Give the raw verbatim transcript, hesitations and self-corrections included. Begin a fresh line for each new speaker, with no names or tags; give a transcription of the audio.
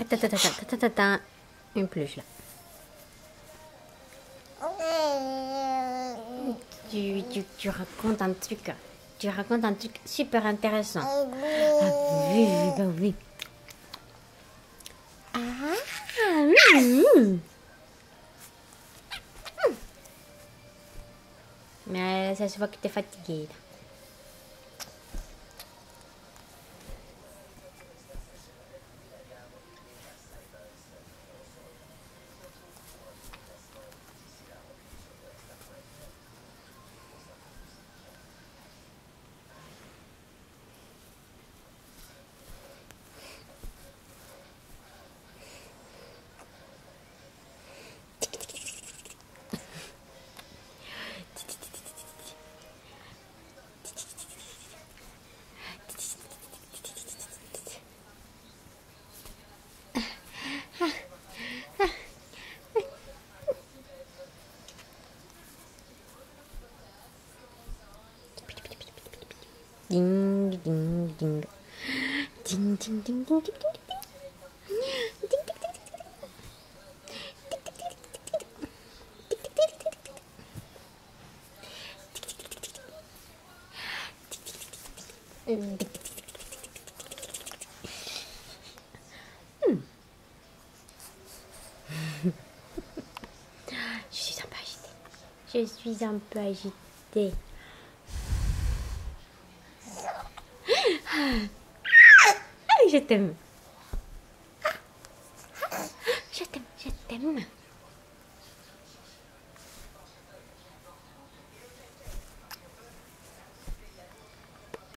Attends, attends, attends, attends, attends. Une peluche là. Tu, tu, tu racontes un truc. Tu racontes un truc super intéressant. Ah oui, oui, bah oui. Ah, oui. Mais ça se voit que t'es fatiguée. Ding, ding, ding. Ding, ding, ding, ding, ding, ding. Je suis un peu agitée. Je suis un peu agitée. Je t'aime. Je t'aime, je t'aime.